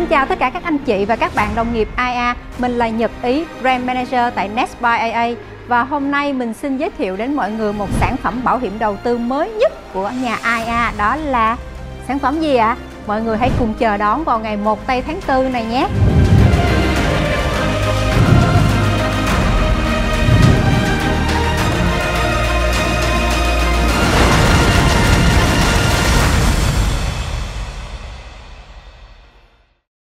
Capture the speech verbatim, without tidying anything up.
Xin chào tất cả các anh chị và các bạn đồng nghiệp i a. Mình là Nhật Ý, Brand Manager tại Nest by i a. Và hôm nay mình xin giới thiệu đến mọi người một sản phẩm bảo hiểm đầu tư mới nhất của nhà i a. Đó là sản phẩm gì ạ? À? Mọi người hãy cùng chờ đón vào ngày một tây tháng tư này nhé.